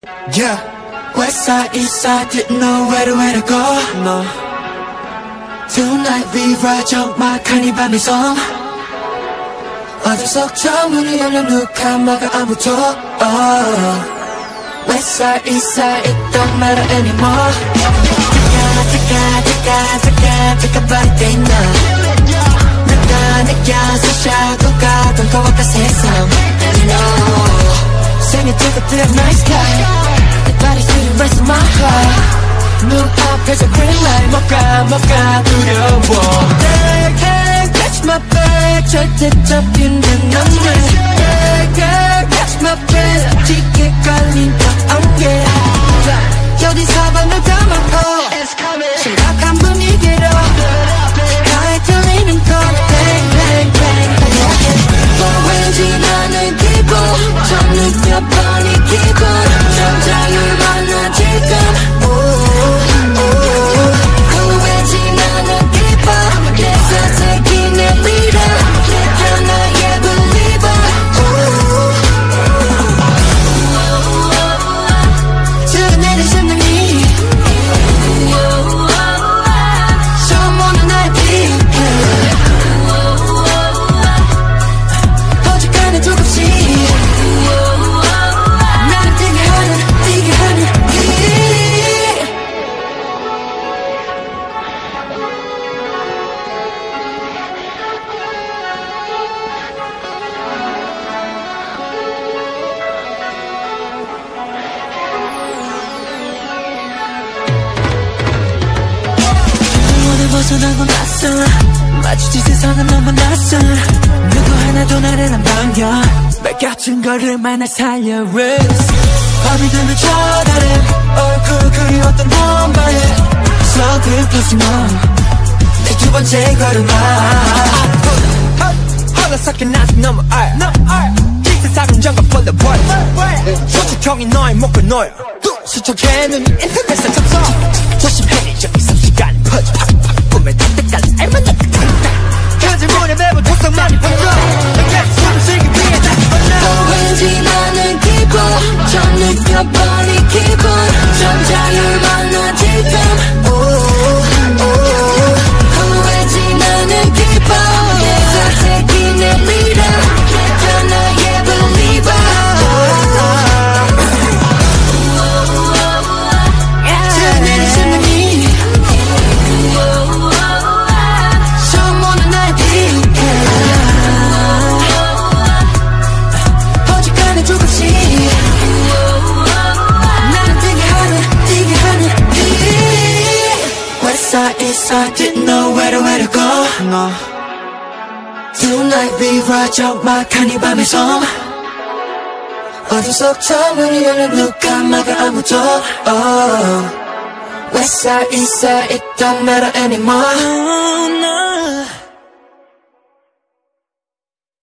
Yeah. West side, east side, didn't know where to go. No. Tonight we ride 정막한 이 밤의 섬. 어둠 속 저 문을 열려 누가 막아 아무도. West side, east side, it don't matter anymore. Take a body day now. 누가 느껴서 샤도가 동거와가 세상. You know. 생일 together nice guy. Your body's the rest of my heart. 눈앞에서 green light 뭐가 두려워. They can't catch my back. 절대 잡히는 안돼. They can't catch my breath. 짙게 깔린 저 안개. 어디서 방을 담아서 심각한 분위기로 가에 들리는 것 Bang bang bang. 왠지 나는 기분 좀 느껴버린 기분 좀 자유로워 지금. 왠지 나는 기뻐 내 선택이 내 리더 느껴 나의 believer. 지금 내는 심장이 처음 오는 나의 빛. 어지간한 조금씩 나를 뛰게 하는 길. 오늘 벗어나고 났어. 마주친 세상은 너무 낯선. 누구 하나도 나를 안 반겨. 뺏겨진 걸음만 날 살려 risk. 밤이 되면 저 아래 얼굴 그리웠던 너만의 서글퍼진 넌내 두 번째 걸음아. 하나밖에 아직 너무 알 이 세상은 정갑벌레 소축형이 너의 목을 놓여 수척해 눈이 인터넷에 접속. 조심해 저기 섭시간이 퍼져 꿈에 닿을 때까지 알만 없다. 그 질문에 매번 독성만이 번져. 내게 숨을 쉬기 위해 다시 만나. 왠지 나는 기분 좀 느껴버린 기분 좀 자유로워 지금. 왠지 나는 기분 내 선택이 내 리더 느껴 나의 believer. 지금 내는 심장이 처음 오는 나의 빛. 어지간한 조금씩 나를 뛰게 하는 길. West side, east side, didn't know where to go. No. Tonight we ride 정막한 이 밤의 섬. 어둠 속 저 문을 열려 누가 막아 아무도. West side, east side, it don't matter anymore. Oh, no.